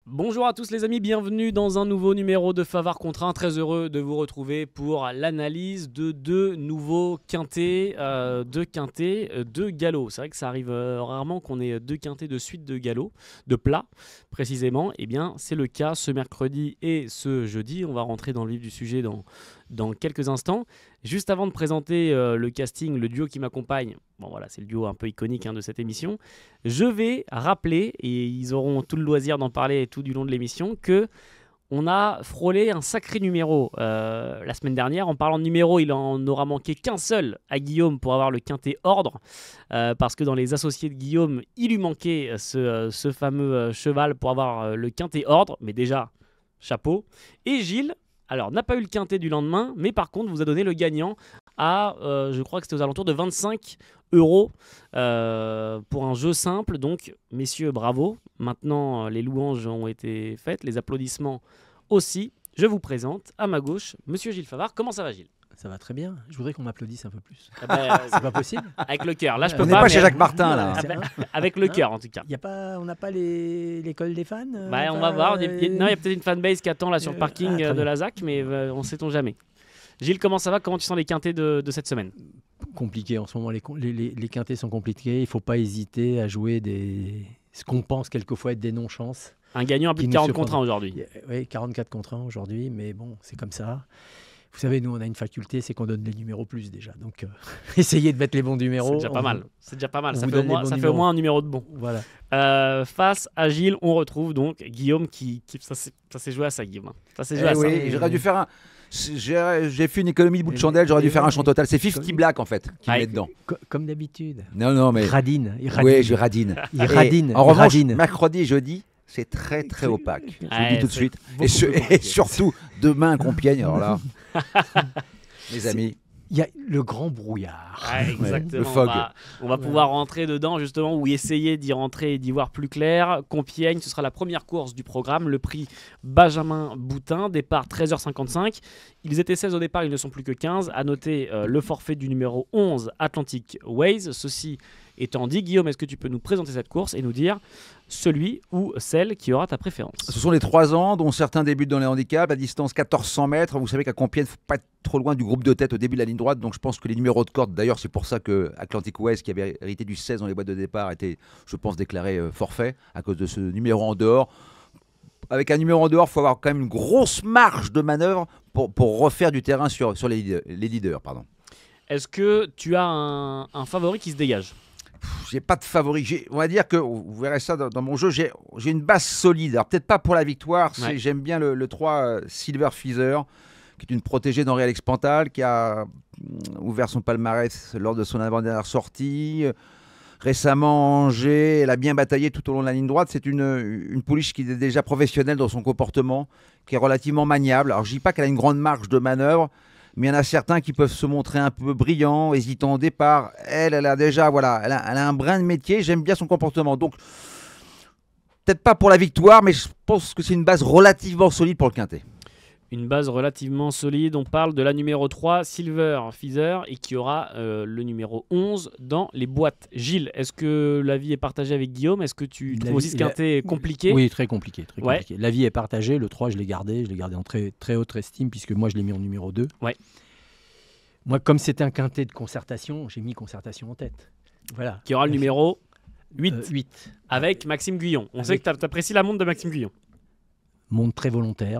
Bonjour à tous les amis, bienvenue dans un nouveau numéro de Favard contre 1. Très heureux de vous retrouver pour l'analyse de deux nouveaux quintés, de galop. C'est vrai que ça arrive rarement qu'on ait deux quintés de suite de galop, de plat précisément. Eh bien c'est le cas ce mercredi et ce jeudi. On va rentrer dans le vif du sujet dans quelques instants. Juste avant de présenter le casting, le duo qui m'accompagne, bon voilà, c'est le duo un peu iconique de cette émission, je vais rappeler, et ils auront tout le loisir d'en parler tout du long de l'émission, que on a frôlé un sacré numéro la semaine dernière. En parlant de numéro, il en aura manqué qu'un seul à Guillaume pour avoir le quintet ordre, parce que dans les associés de Guillaume, il lui manquait ce fameux cheval pour avoir le quintet ordre, mais déjà, chapeau. Et Gilles, alors, n'a pas eu le quintet du lendemain, mais par contre, vous a donné le gagnant à, je crois que c'était aux alentours de 25 € pour un jeu simple. Donc, messieurs, bravo. Maintenant, les louanges ont été faites, les applaudissements aussi. Je vous présente à ma gauche, monsieur Gilles Favard. Comment ça va, Gilles ? Ça va très bien. Je voudrais qu'on m'applaudisse un peu plus. Ah ben, c'est pas possible. Avec le cœur. Là, je peux On n'est pas. pas chez Jacques Martin, là. Avec le cœur, en tout cas. On n'a pas l'école des fans On va voir. Il y a peut-être une fanbase qui attend là sur le parking de la ZAC, mais on ne sait-on jamais. Gilles, comment ça va ? Comment tu sens les quintés de cette semaine ? Compliqué en ce moment. Les quintés sont compliqués. Il ne faut pas hésiter à jouer ce qu'on pense quelquefois être des non-chances. Un gagnant à plus de 40 contre 1 aujourd'hui. Oui, 44 contre 1 aujourd'hui, mais bon, c'est comme ça. Vous savez, nous, on a une faculté, c'est qu'on donne les numéros plus déjà. Donc, essayez de mettre les bons numéros. C'est déjà pas mal. C'est déjà pas mal. Ça fait fait au moins un numéro de bon. Voilà. Face à Gilles, on retrouve donc Guillaume qui ça s'est joué à ça, Guillaume. Ça s'est joué à ça. Oui, j'aurais dû faire un. J'ai fait une économie de bout de chandelle, j'aurais dû faire un champ total. C'est 50 Black en fait qui met dedans. Comme d'habitude. Non, mais. Il radine. Oui, je radine. Il radine. En revanche, mercredi et jeudi, c'est très très opaque. Je vous le dis tout de suite. Et surtout, demain à Compiègne, alors là, mes amis. Il y a le grand brouillard. Exactement. Le fog. On va pouvoir rentrer dedans justement ou essayer d'y rentrer et d'y voir plus clair. Compiègne, ce sera la première course du programme. Le prix Benjamin Boutin, départ 13h55. Ils étaient 16 au départ, ils ne sont plus que 15. À noter le forfait du numéro 11, Atlantic Ways. Ceci étant dit, Guillaume, est-ce que tu peux nous présenter cette course et nous dire celui ou celle qui aura ta préférence ? Ce sont les 3 ans, dont certains débutent dans les handicaps, à distance 1400 mètres. Vous savez qu'à Compiègne, il ne faut pas être trop loin du groupe de tête au début de la ligne droite. Donc je pense que les numéros de corde, d'ailleurs, c'est pour ça que Atlantic West, qui avait hérité du 16 dans les boîtes de départ, était, je pense, déclaré forfait à cause de ce numéro en dehors. Avec un numéro en dehors, il faut avoir quand même une grosse marge de manœuvre pour refaire du terrain sur les leaders. Est-ce que tu as un favori qui se dégage ? J'ai pas de favori. On va dire que, vous verrez ça dans mon jeu, j'ai une base solide. Alors peut-être pas pour la victoire, j'aime bien le 3 Silver Feather, qui est une protégée d'Henri Alex Pantal, qui a ouvert son palmarès lors de son avant-dernière sortie. Récemment, Angers, elle a bien bataillé tout au long de la ligne droite. C'est une pouliche qui est déjà professionnelle dans son comportement, qui est relativement maniable. Alors je dis pas qu'elle a une grande marge de manœuvre, mais il y en a certains qui peuvent se montrer un peu brillants, hésitants au départ. Elle a déjà, elle a un brin de métier. J'aime bien son comportement. Donc, peut-être pas pour la victoire, mais je pense que c'est une base relativement solide pour le quintet. Une base relativement solide. On parle de la numéro 3, Silver Feather, et qui aura le numéro 11 dans les boîtes. Gilles, est-ce que l'avis est partagé avec Guillaume ? Est-ce que tu trouves aussi ce quintet compliqué ? Oui, très compliqué. L'avis est partagé. Le 3, je l'ai gardé en très, très haute estime, puisque moi, je l'ai mis en numéro 2. Ouais. Moi, comme c'était un quintet de concertation, j'ai mis concertation en tête. Voilà. Qui aura le numéro 8. 8. Avec Maxime Guyon. On sait que tu apprécies la montre de Maxime Guyon. Montre très volontaire.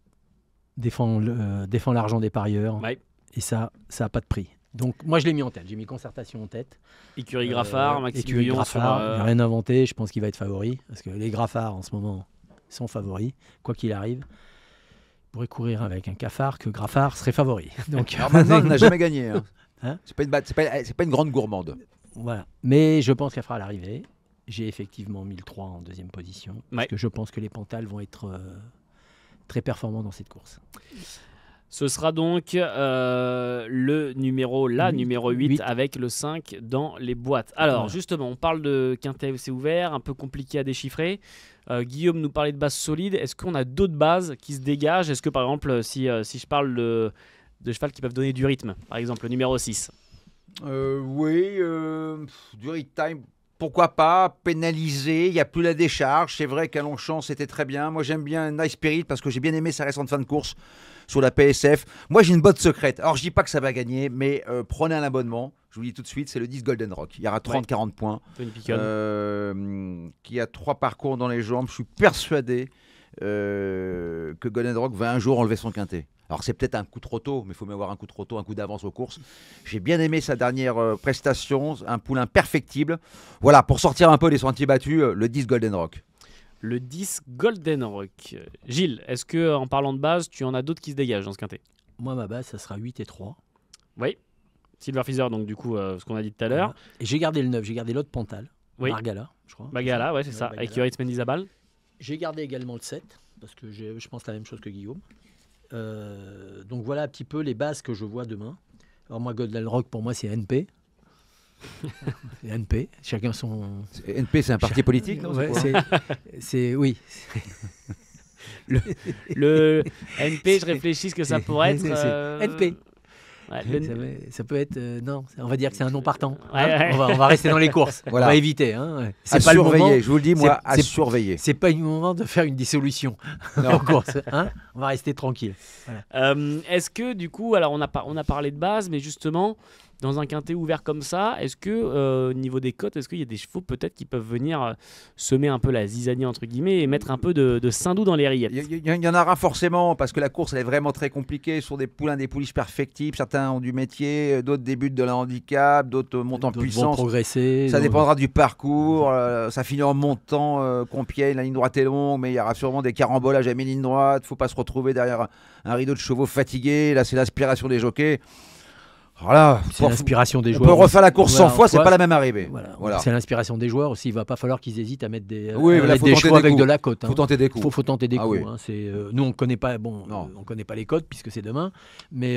Défend l'argent des parieurs. Ouais. Et ça n'a pas de prix. Donc, moi, je l'ai mis en tête. J'ai mis concertation en tête. Écurie Graffard, Maxime Écurie Guyon. Graffard, il n'y a rien inventé. Je pense qu'il va être favori. Parce que les Graffards, en ce moment, sont favoris. Quoi qu'il arrive, il pourrait courir avec un cafard que Graffard serait favori. Donc, alors maintenant, elle n'a jamais gagné. Hein, c'est pas une grande gourmande. Voilà. Mais je pense qu'elle fera l'arrivée. J'ai effectivement mis le 3 en deuxième position. Parce que je pense que les Pantales vont être très performants dans cette course. Ce sera donc le numéro 8 avec le 5 dans les boîtes. Alors justement, on parle de quintet assez ouvert, un peu compliqué à déchiffrer. Guillaume nous parlait de bases solides. Est-ce qu'on a d'autres bases qui se dégagent ? Est-ce que par exemple, si je parle de cheval qui peuvent donner du rythme, par exemple le numéro 6 Oui, du rythme time. pourquoi pas pénaliser, il n'y a plus la décharge. C'est vrai qu'à Longchamp, c'était très bien. Moi, j'aime bien Nice Spirit parce que j'ai bien aimé sa récente fin de course sur la PSF. Moi, j'ai une botte secrète. Alors, je dis pas que ça va gagner, mais prenez un abonnement. Je vous dis tout de suite, c'est le 10 Golden Rock. Il y aura 30-40 points. Qui a 3 parcours dans les jambes. Je suis persuadé que Golden Rock va un jour enlever son quintet. Alors c'est peut-être un coup trop tôt, mais il faut même avoir un coup trop tôt, un coup d'avance aux courses. J'ai bien aimé sa dernière prestation, un poulain perfectible. Voilà, pour sortir un peu des sentiers battus, le 10 Golden Rock. Le 10 Golden Rock. Gilles, est-ce que en parlant de base, tu en as d'autres qui se dégagent dans ce quintet? Moi, ma base, ça sera 8 et 3. Oui. Silver Feather, donc du coup, ce qu'on a dit tout à l'heure. Et j'ai gardé le 9, j'ai gardé l'autre Pantal. Oui. Margala, je crois. Bagala, ouais, c'est ça. Bagala. Avec Yoritz Mendizabal. J'ai gardé également le 7, parce que je pense la même chose que Guillaume. Donc voilà un petit peu les bases que je vois demain. Alors moi, Golden Rock, pour moi, c'est NP. C'est NP, chacun son... NP, c'est un parti politique, non? Ouais, oui. Le NP, je réfléchis ce que ça pourrait être. NP. Ouais, ça peut être... non, on va dire que c'est un non partant. Ouais. On va rester dans les courses. Voilà. On va éviter. Hein. C'est pas surveiller, le moment, je vous le dis, moi, à surveiller. C'est pas le moment de faire une dissolution en course. Hein, on va rester tranquille. Voilà. Est-ce que du coup, alors on a parlé de base, mais justement, dans un quintet ouvert comme ça, est-ce que au niveau des cotes, est-ce qu'il y a des chevaux peut-être qui peuvent venir semer un peu la zizanie entre guillemets et mettre un peu de Saint-Doux dans les rillettes? Il y en aura forcément parce que la course elle est vraiment très compliquée sur des poulains, des pouliches perfectibles. Certains ont du métier, d'autres débutent de la handicap, d'autres montent en puissance. Vont progresser. Ça dépendra du parcours. Ça finit en montant Compiègne, la ligne droite est longue, mais il y aura sûrement des carambolages à mi-ligne droite. Il ne faut pas se retrouver derrière un rideau de chevaux fatigués. Là, c'est l'aspiration des jockeys. Voilà, c'est l'inspiration des joueurs. On peut refaire la course 100 fois, c'est pas la même arrivée. Voilà. C'est l'inspiration des joueurs aussi. Il va pas falloir qu'ils hésitent à mettre des chevaux avec de la cote. Faut tenter des coups. Faut tenter des coups. Oui. Hein. Nous on connaît pas. On connaît pas les cotes puisque c'est demain. Mais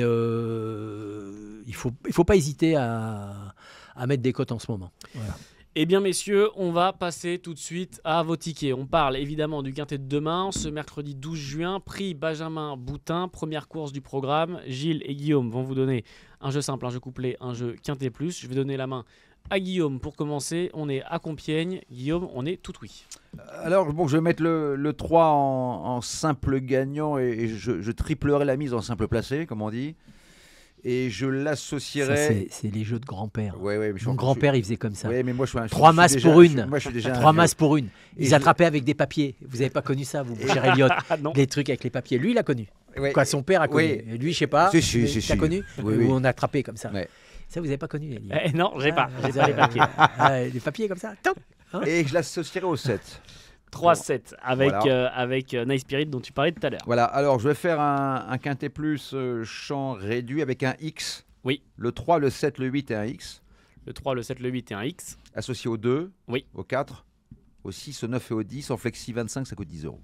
il faut pas hésiter à mettre des cotes en ce moment. Voilà. Eh bien messieurs, on va passer tout de suite à vos tickets. On parle évidemment du quintet de demain, ce mercredi 12 juin, prix Benjamin Boutin, première course du programme. Gilles et Guillaume vont vous donner un jeu simple, un jeu couplet, un jeu quintet plus. Je vais donner la main à Guillaume pour commencer. On est à Compiègne. Guillaume, on est tout oui. Alors je vais mettre le 3 en simple gagnant et je triplerai la mise en simple placé, comme on dit. Et je l'associerai. C'est les jeux de grand-père. Ouais, Mon grand-père, il faisait comme ça. Ouais, mais moi, 3 masses pour une. Moi, je suis déjà 3 masses pour une. Ils attrapaient avec des papiers. Vous n'avez pas connu ça, vous, cher Elliot? Les trucs avec les papiers. Lui, il a connu. Ouais. Quoi, son père a connu. Et lui, je sais pas. Tu as connu? Oui. Où on attrapait comme ça. Ouais. Ça, vous n'avez pas connu, Elliot? Non, j'ai pas. J'ai les papiers. Les papiers comme ça. Top. Hein? Et je l'associerai au 7. 3-7 avec Nice Spirit dont tu parlais tout à l'heure. Voilà, alors je vais faire un quintet plus champ réduit avec un X. Oui. Le 3, le 7, le 8 et un X. Le 3, le 7, le 8 et un X. Associé au 2, oui. Au 4, au 6, au 9 et au 10. En flexi 25, ça coûte 10 €.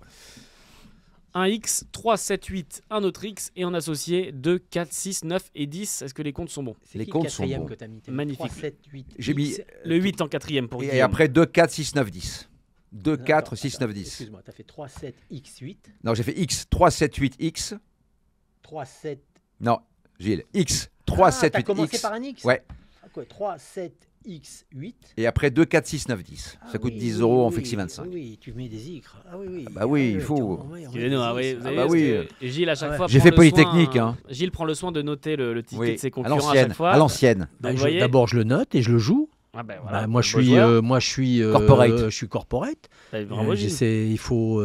Un X, 3, 7, 8, un autre X et en associé 2, 4, 6, 9 et 10. Est-ce que les comptes sont bons? C'est les qui comptes le quatrième sont bons. Que t'as mis? Magnifique. 3, 7, 8, J'ai mis le 8 en quatrième pour Guillaume. Et après 2, 4, 6, 9, 10. 2, 4, 6, 9, 10. Excuse-moi, tu as fait 3, 7, X, 8. Non, j'ai fait X, 3, 7, 8, X. 3, 7. Non, Gilles, X, 3, 7, 8, X. Tu as commencé par un X? Ouais. Quoi, 3, 7, X, 8. Et après 2, 4, 6, 9, 10. Ça coûte 10 € en flexi 25. Oui, tu mets des icres. Ah oui. Bah oui, il faut. Gilles, à chaque fois. J'ai fait Polytechnique. Gilles prend le soin de noter le ticket de ses à concurrents à chaque fois. À l'ancienne. D'abord, je le note et je le joue. Ah ben voilà, moi, je suis corporate. Je suis corporate. Bravo, il faut.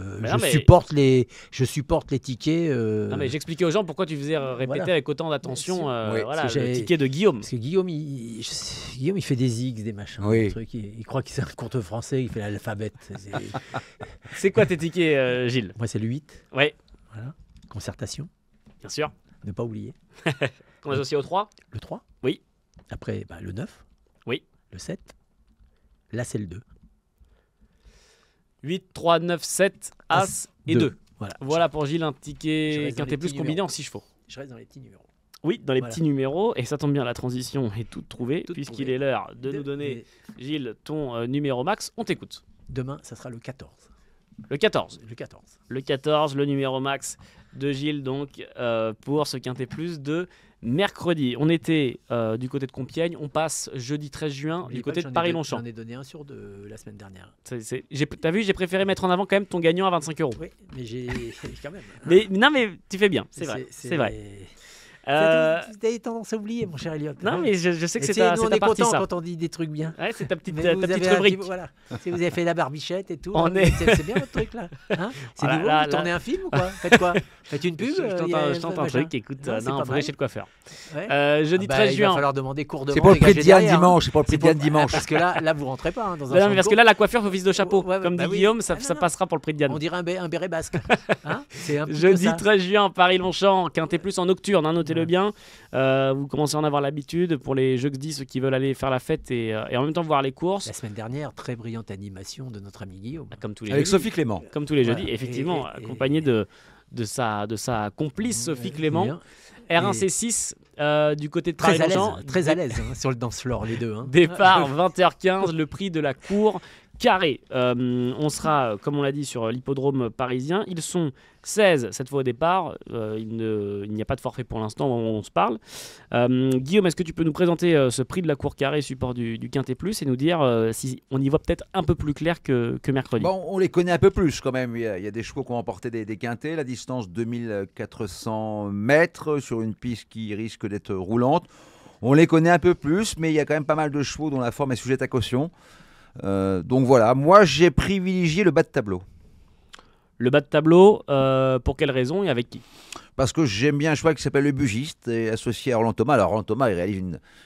Je supporte les tickets. Non, mais j'expliquais aux gens pourquoi tu faisais répéter avec autant d'attention le ticket de Guillaume. Parce que Guillaume, il fait des X, des machins, des trucs. Il croit que c'est un conte français. Il fait l'alphabet. C'est quoi tes tickets, Gilles? Moi, c'est le 8. Ouais. Voilà. Concertation. Bien sûr. Ne pas oublier. Qu'on associe au 3? Le 3. Oui. Après, le 9. Oui. Le 7. Là, c'est le 2. 8, 3, 9, 7, As et 2. Voilà pour Gilles, un ticket quintet plus combiné en 6 chevaux. Je reste dans les petits numéros. Oui, dans les petits numéros. Et ça tombe bien, la transition est toute trouvée, puisqu'il est l'heure de nous donner, Gilles, ton numéro max. On t'écoute. Demain, ça sera le 14. Le 14. Le 14. Le 14, le numéro max de Gilles donc pour ce Quintet Plus de mercredi. On était du côté de Compiègne, on passe jeudi 13 juin du côté de Paris-Longchamp. J'en ai donné un sur deux la semaine dernière. T'as vu, j'ai préféré mettre en avant quand même ton gagnant à 25 €. Oui, mais j'ai quand même. Mais tu fais bien, c'est vrai. C'est vrai. T'as tendance à oublier, mon cher Elliot. Non, mais je sais que c'est ta ta on est partie, content ça. quand on dit des trucs bien. Ouais, c'est ta petite Mais vous avez rubrique. voilà. Si vous avez fait la barbichette et tout, On est- c'est bien votre truc là. Hein, c'est Voilà, nouveau, là, vous tournez un film ou quoi? Faites quoi? Faites une pub? Je tente un machin. truc, écoute, Non, c'est non, pas faudrait mal. chez le coiffeur. Ouais. Jeudi Ah bah, 13 il va juin. falloir demander cours de C'est pour le prix de Diane dimanche. C'est pour le prix de Diane dimanche. Parce que là, vous rentrez pas hein, dans un Non, champ mais de parce que cours. là, la coiffure fait office de chapeau. Ouais, Comme bah dit oui. Guillaume, Ah, ça non, passera pour le prix de Diane. On dirait un béret basque. Hein, c'est un petit peu Jeudi ça. 13 juin, Paris-Longchamp, Quintet Plus en nocturne, hein, notez-le bien. Vous commencez à en avoir l'habitude pour les jeudis, ceux qui veulent aller faire la fête et en même temps voir les courses. La semaine dernière, très brillante animation de notre ami Guillaume. Comme tous les Avec jeudis. Sophie Clément. Comme tous les jeudis, Voilà. effectivement, Et- accompagné de sa complice Sophie Clément. Bien. R1C6 du côté de Très à Paris-Longchamp. l'aise hein, sur le dance floor, les deux. Hein. Départ 20h15, le prix de la cour carré. On sera, comme on l'a dit, sur l'hippodrome parisien. Ils sont 16 cette fois au départ. Il n'y a pas de forfait pour l'instant au moment où on se parle. Guillaume, est-ce que tu peux nous présenter ce prix de la cour carré, support du Quintet Plus, et nous dire si on y voit peut-être un peu plus clair que mercredi? Bon, on les connaît un peu plus quand même. Il y a des chevaux qui ont remporté des quintets. La distance 2400 mètres sur une piste qui risque d'être roulante. On les connaît un peu plus, mais il y a quand même pas mal de chevaux dont la forme est sujette à caution. Donc voilà, moi j'ai privilégié le bas de tableau. Le bas de tableau, pour quelle raison et avec qui? Parce que j'aime bien un cheval qui s'appelle le Bugiste, et associé à Roland Thomas. Alors Roland Thomas, il réalise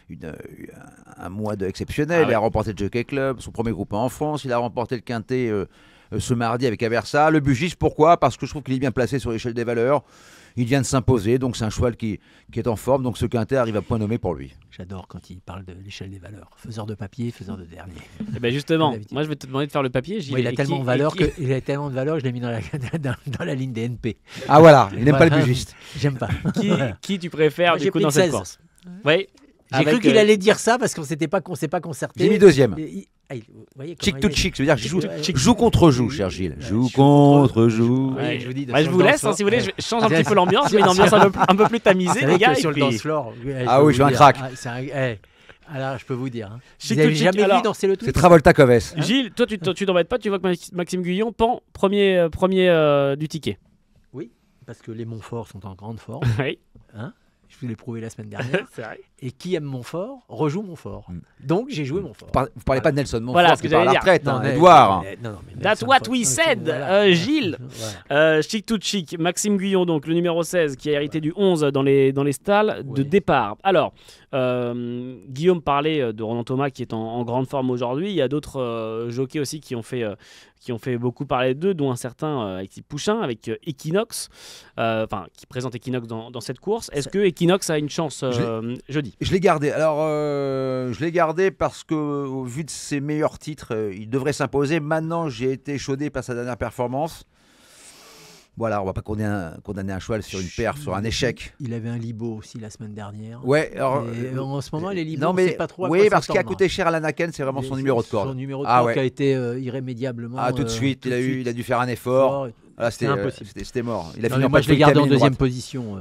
un mois exceptionnel. Ah ouais. Il a remporté le Jockey Club, son premier groupe en France. Il a remporté le Quintet ce mardi avec Aversa. Le Bugiste, pourquoi? Parce que je trouve qu'il est bien placé sur l'échelle des valeurs. Il vient de s'imposer, donc c'est un cheval qui est en forme. Donc ce Quintet arrive à point nommé pour lui. J'adore quand il parle de l'échelle des valeurs. Faiseur de papier, faiseur de dernier. Eh ben justement, D'habitude. moi je vais te demander de faire le papier. Gilles, Moi, il a et tellement qui- de valeur et qui- que je l'ai mis dans la ligne des NP. Ah voilà, il n'aime pas le Voilà. Bugiste. J'aime pas. qui, Voilà. qui tu préfères Moi, du j'ai coup pris dans le cette 16. course? Oui. J'ai cru qu'il allait dire ça parce qu'on s'est pas concerté. J'ai mis deuxième. Vous voyez Chic comment to il est. chic, ça veut dire que Chic- joue contre joue, cher Gilles. Ouais, Joue joue contre joue. Ouais, je vous dis, Bah, je sur vous le laisse, dance floor. si vous voulez, je change un Ouais. petit peu l'ambiance, je mets une ambiance un peu plus tamisée, Vous les savez gars. que sur et le puis- dance floor. Ah oui, je veux un crack. Alors, je peux vous dire. Hein. Chic Vous avez to chic, jamais alors, vu danser le tout C'est Travolta Coves. Gilles, toi tu t'embêtes pas, tu vois que Maxime Guyon pend premier du ticket. Parce que les Montfort sont en grande forme. Oui, Je vous l'ai prouvé la semaine dernière. c'est vrai. Et qui aime Montfort rejoue Montfort. Donc, j'ai joué Montfort. Vous parlez pas de Nelson Montfort, Voilà ce que qui part à la j'allais dire. retraite, Non, hein, mais- Edouard. non, mais That's Nelson what Fort- we said, Voilà. Gilles. Voilà. Chic to chic, Maxime Guyon, donc le numéro 16 qui a hérité du 11 dans les stalles de Ouais. départ. Alors, Guillaume parlait de Roland Thomas qui est en grande forme aujourd'hui. Il y a d'autres jockeys aussi qui ont fait beaucoup parler d'eux, dont un certain Alexis Pouchin avec Equinox, qui présente Equinox dans cette course. Est-ce que Equinox a une chance jeudi? Je l'ai gardé. Alors, je l'ai gardé parce que, au vu de ses meilleurs titres, il devrait s'imposer. Maintenant, j'ai été chaudé par sa dernière performance. Voilà, on va pas condamner un cheval sur une perf, sur un échec. Il avait un Libo aussi la semaine dernière. Ouais, alors, Et en ce moment, les Libos, non, on mais sait pas trop à oui, quoi parce qu'il a s'attendre. coûté cher à l'Anaken, c'est vraiment son numéro de corde. Son numéro de Ah corde ouais. qui a été irrémédiablement. Ah, tout de suite, tout de suite il a dû faire un effort. fort. Voilà, C'est impossible. c'était mort. Il a Non, fini mais en moi, pas je l'ai gardé en ligne deuxième droite. position.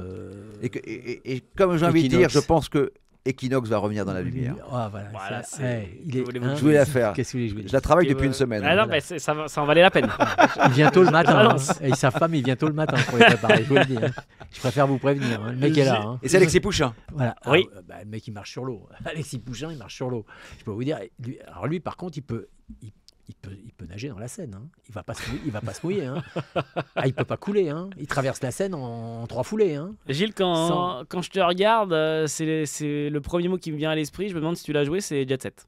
Et comme j'ai envie de dire, Equinox. je pense que Equinox va revenir dans la lumière. Ah, voilà. Voilà, ça, c'est- il est. voulez-vous hein, Je voulais la faire. Qu'est-ce que vous voulez que je vous Je dise la travaille Et depuis ouais. une semaine. Ah non, Voilà. ça en valait la peine. Il vient tôt le matin. Balance. Hein. Et sa femme, il vient tôt le matin pour les préparer. Je vous le dis. Hein. Je préfère vous prévenir. Hein. Le mec est là. Hein. Et c'est Alexis Pouchin. Voilà. Oui. Le mec, il marche sur l'eau. Alexis Pouchin, il marche sur l'eau. Je peux vous dire. Alors lui, par contre, il peut nager dans la Seine. Hein. Il va pas se mouiller. Hein. Ah, il peut pas couler. Hein. Il traverse la Seine en 3 foulées. Hein. Gilles, quand je te regarde, c'est le premier mot qui me vient à l'esprit. Je me demande si tu l'as joué, c'est Jet Set.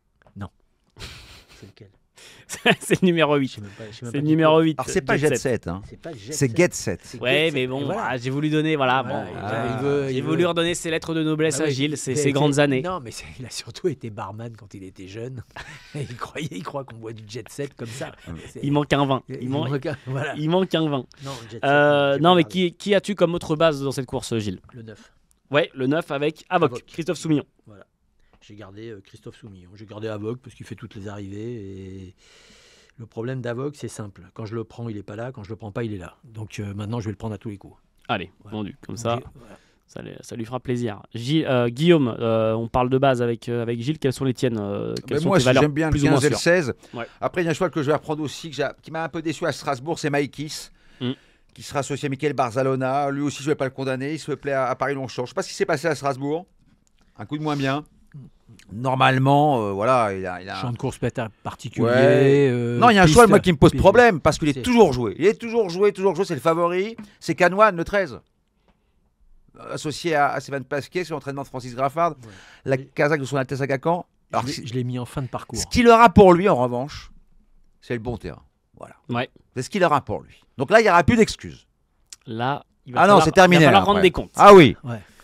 C'est lequel? C'est le numéro 8. Je sais même pas C'est le numéro 8. Alors, c'est pas Jet Set, hein. C'est pas Jet C'est Set. Get Set. C'est Ouais, Jet mais Set. bon, Et voilà. j'ai voulu donner, voilà. Voilà, bon, il j'ai veut- voulu redonner ses lettres de noblesse Ah à oui, Gilles, il ses a grandes été- années. Non, mais il a surtout été barman quand il était jeune. Et il croit qu'on boit du jet set comme ça. C'est- Il manque un vin. il manque un- voilà. Il manque un vin. Non, jet set, Non, mais j'ai pas qui as-tu comme autre base dans cette course, Gilles? regardé. Le 9. Ouais, le 9 avec Avoc, Avoc. Christophe Soumillon. J'ai gardé Christophe Soumillon. J'ai gardé Avoc parce qu'il fait toutes les arrivées. Et Le problème d'Avogue, c'est simple. Quand je le prends, il n'est pas là. Quand je le prends pas, il est là. Donc maintenant, je vais le prendre à tous les coups. Allez, Voilà. vendu. Comme Donc, ça, voilà. ça lui fera plaisir. Guillaume, on parle de base avec Gilles. Quelles sont les tiennes quelles sont Moi, tes valeurs j'aime bien le plus ou moins 15 et le sûres 16. Ouais. Après, il y a un cheval que je vais reprendre aussi, qui m'a un peu déçu à Strasbourg, c'est Maïkis, qui sera associé à Michael Barzalona. Lui aussi, je ne vais pas le condamner. Il se plaît à Paris-Longchamp. Je ne sais pas ce qui s'est passé à Strasbourg. Un coup de moins bien. Normalement, voilà, il a Champ de course peut-être particulier. Ouais. Non, il y a un cheval moi qui me pose piste. problème parce qu'il est C'est- toujours joué. Il est toujours joué. C'est le favori. C'est Canoine, le 13. Associé à Stéphane Pasquier sur l'entraînement de Francis Graffard. Ouais. La Kazakh de son Altesse à Cacan. Alors, Je l'ai mis en fin de parcours. ce qu'il aura pour lui, en revanche, c'est le bon terrain. Voilà. Ouais. C'est ce qu'il aura pour lui. Donc là, il n'y aura plus d'excuses. Là, il Ah non, c'est terminé. Il va falloir là, rendre après. des comptes. Ah oui.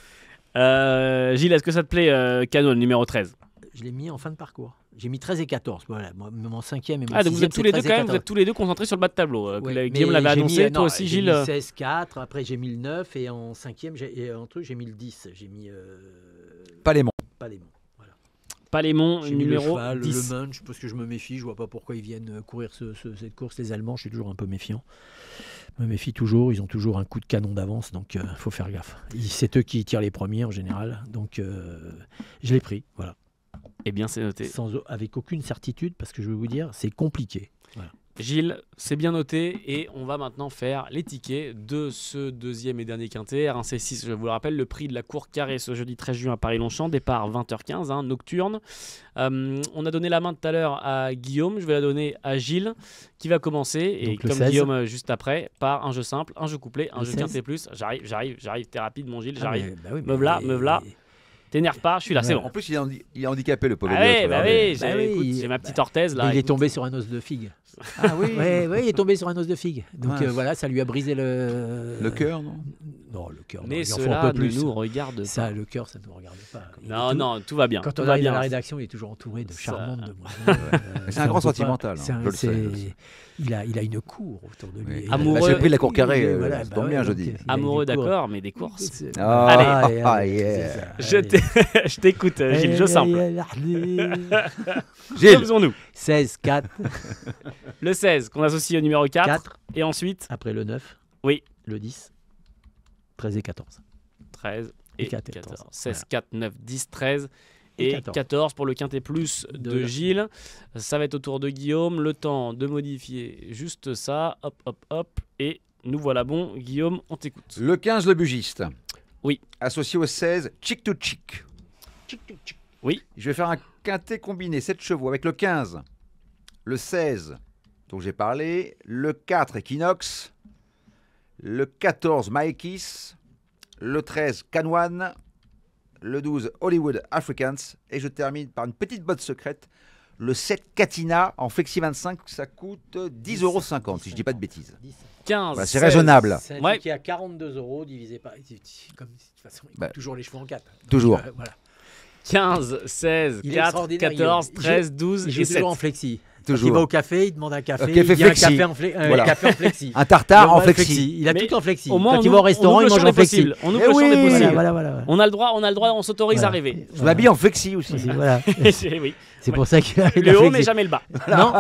Gilles, est-ce que ça te plaît, Canon, numéro 13? Je l'ai mis en fin de parcours. J'ai mis 13 et 14. Voilà, mon cinquième et mon Ah, donc vous sixième, êtes tous les c'est deux 13 et quand même, vous 14. êtes tous les deux concentrés sur le bas de tableau. Ouais, Guillaume mais l'avait j'ai annoncé, mis, toi non, aussi, j'ai Gilles. mis 16, 4, après j'ai mis le 9 et en cinquième, et en truc, j'ai mis le 10. J'ai mis Pas les monts. pas les mots. Voilà. Palémon, J'ai mis le numéro cheval, 10. le munch, parce que je me méfie. Je vois pas pourquoi ils viennent courir cette course. Les Allemands, je suis toujours un peu méfiant. Je me méfie toujours. Ils ont toujours un coup de canon d'avance, donc il faut faire gaffe. C'est eux qui tirent les premiers en général. Donc je l'ai pris. Voilà. Eh bien, c'est noté. Avec aucune certitude, parce que je vais vous dire, c'est compliqué. Voilà. Gilles, c'est bien noté et on va maintenant faire les tickets de ce deuxième et dernier quintet. R1C6, je vous le rappelle, le prix de la cour carrée ce jeudi 13 juin à Paris-Longchamp, départ 20h15, nocturne. On a donné la main tout à l'heure à Guillaume, je vais la donner à Gilles qui va commencer. Et Donc, le comme 16. Guillaume juste après, par un jeu simple, un jeu couplé, un Le jeu 16. quintet plus. J'arrive, t'es rapide mon Gilles, j'arrive. Ah, mais, bah oui, Me v'là, me v'là. T'énerve pas, je suis là, c'est Ouais. bon. En plus, il est handicapé, le pauvre. Ah ouais, Elliot, bah regardez. oui, Bah oui, écoute, il- j'ai ma petite orthèse là. il est écoute. tombé sur un os de figue. Ah oui. Ouais, il est tombé sur un os de figue. Donc Mince. voilà, ça lui a brisé le. Le cœur, non? Non, le cœur. non, Mais il en faut cela un peu ne plus. nous regarde Ça, pas. le cœur, ça ne nous regarde pas. Il est Non, tout- non, tout va bien. Quand tout on va arrive bien. à la rédaction, il est toujours entouré de Ça- charmantes demoiselles. C'est un grand sentimental, hein, je le sais. Il a une cour autour de lui. Oui. Il a- Amoureux. Là, c'est le prix de la cour carrée. Voilà, Ça bah tombe ouais, bien, donc, jeudi. il a Amoureux, une cour. d'accord, mais des courses. C'est- Ah, Allez. ah, c'est yeah. ça. Je Allez. je t'écoute, Gilles, jeu simple. Gilles. Faisons-nous. 16, 4, Le 16 qu'on associe au numéro 4. 4, Et ensuite, après le 9, oui, le 10, 13 et 14. 13 et Et 14. 14. 16, Voilà. 4, 9, 10, 13 Et et 14. 14 pour le quintet plus de De- Gilles. Ça va être au tour de Guillaume. Le temps de modifier juste ça. Hop, hop, hop. Et nous voilà bon. Guillaume, on t'écoute. Le 15, le bugiste. Oui. Associé au 16, chick to chick. Oui. Je vais faire un quintet combiné, 7 chevaux, avec le 15, le 16, dont j'ai parlé, le 4, Equinox, le 14, Maekis, le 13, Canwan, le 12, Hollywood Africans, et je termine par une petite botte secrète, le 7, Katina, en Flexi 25, ça coûte 10,50 € si je dis pas de bêtises. 15. Bah, c'est 16. raisonnable. C'est un Ouais. truc qui est à 42 € divisé par. Comme, de toute façon, il coupe Bah, toujours les chevaux en 4. toujours. Voilà. 15, 16, Il est 4, extraordinaire, 14, Guillaume. 13, 12 Il joue et 7. toujours en flexi. Quand il Toujours. va au café, il demande un café. Un café il dit un flexi. café en, Voilà. café en flexi. Un tartare Le en roi flexi. Il a Mais tout en flexi. Au moins, Quand on il va au ouvre- restaurant, on il ouvre mange le en champ des flexi. possibles. On ouvre Eh le champ des oui. possibles. Voilà. On a le droit, on s'autorise à Voilà. rêver. Je m'habille en flexi aussi. Voilà. Oui. C'est pour ça qu'il a Le haut, mais flexi. jamais le bas. Non,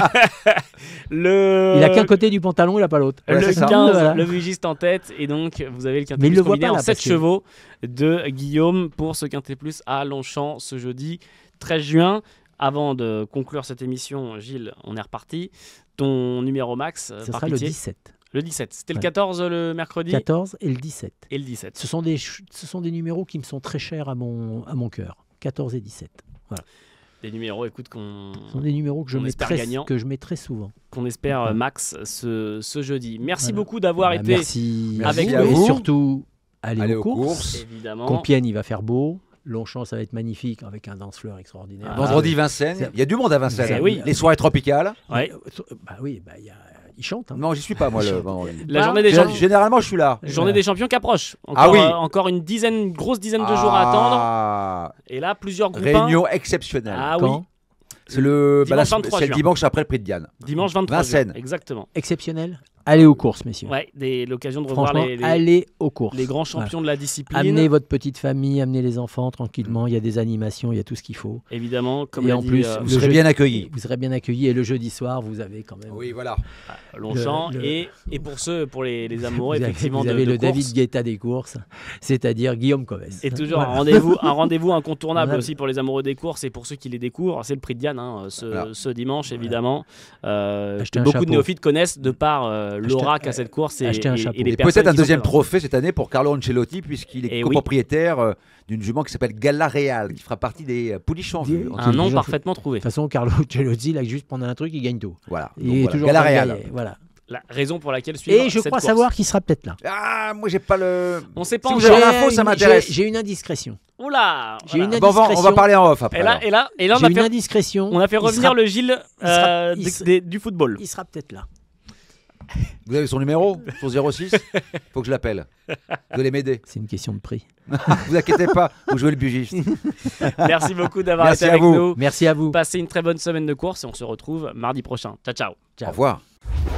Le... il a qu'un côté du pantalon, il a pas l'autre. Voilà, le c'est ça. 15, Voilà. le bugiste en tête, et donc vous avez le quintet Mais il plus le voit combiné pas, en là, 7 parce que- chevaux de Guillaume pour ce quintet plus à Longchamp ce jeudi 13 juin. Avant de conclure cette émission, Gilles, on est reparti. Ton numéro max, Ce par sera le pitié. 17. Le 17. C'était le Ouais. 14 le mercredi 14 et le 17. et le 17. Ce sont des numéros qui me sont très chers à mon cœur. 14 et 17. Des numéros, écoute, qu'on Ce sont des numéros que je On mets espère très, gagnant. que je mets très souvent. qu'on espère Ouais. max ce jeudi. Merci Voilà. beaucoup d'avoir Bah, été merci avec à nous. vous. Et surtout, allez Allez aux aux courses. courses. évidemment. Compiègne, il va faire beau. Longchamp, ça va être magnifique avec un danseur extraordinaire. Ah, Vendredi, Vincennes. Il y a du monde à Vincennes. C'est- oui. Les soirées tropicales. Ouais. Bah oui, il chante. Hein. Non, j'y suis pas, moi, le vendredi. La journée des champions. Généralement, je suis là. Journée des champions qui approche. Ah oui. Encore une grosse dizaine de jours à attendre. Et là, plusieurs groupes. Réunion exceptionnelle. Ah oui, Quand C'est le, Dimanche là, 23 c'est le juin. dimanche après le prix de Diane. dimanche 23 Vincennes. juin. Exactement. Exceptionnel. Allez aux courses, messieurs. Ouais, l'occasion de revoir Franchement, allez aux courses. les grands champions de la discipline. Amenez votre petite famille, amenez les enfants tranquillement. Il y a des animations, il y a tout ce qu'il faut. Évidemment, comme Et l'a en dit, plus, Vous serez bien accueillis. Vous serez bien accueillis. Et le jeudi soir, vous avez quand même. Oui, voilà. Longchamp. le- Et pour les amoureux, Vous avez, effectivement, vous avez de le David course. Guetta des courses, c'est-à-dire Guillaume Covès. Et toujours Voilà. un rendez-vous incontournable Voilà. aussi pour les amoureux des courses et pour ceux qui les découvrent. C'est le prix de Diane Voilà. ce dimanche, évidemment. Achetez Que un beaucoup de chapeau. néophytes connaissent de par l'aura qu'a cette course et, achetez un et- chapeau. et les Et personnes peut-être un qui sont deuxième présentes. trophée cette année pour Carlo Ancelotti, puisqu'il est Et oui. copropriétaire d'une jument qui s'appelle Gala Real, qui fera partie des pouliches en vue. Un nom Déjà- parfaitement trouvé. De toute façon, Carlo Ancelotti, il a juste prendre un truc, il gagne tout. Voilà. Il Donc est voilà. toujours Gala en train de Real. gagner, Voilà. La raison pour laquelle suivre Et je cette crois course. savoir qu'il sera peut-être là. Ah, moi j'ai pas le. On sait pas Si vous encore. avez l'info, ça m'intéresse. J'ai une indiscrétion. Oula J'ai voilà. une Bon, on va parler en off après. Et là, alors. et là, et là, J'ai une indiscrétion. on a fait Il revenir sera- le Gilles il sera- il sera- du football. Il sera peut-être là. Vous avez son numéro, son 06. Faut que je l'appelle. Vous allez m'aider. C'est une question de prix. Vous inquiétez pas, vous jouez le bugiste. Merci beaucoup d'avoir Merci été à avec vous. nous. Merci à vous. Passez une très bonne semaine de course et on se retrouve mardi prochain. Ciao, ciao. Ciao. Au revoir.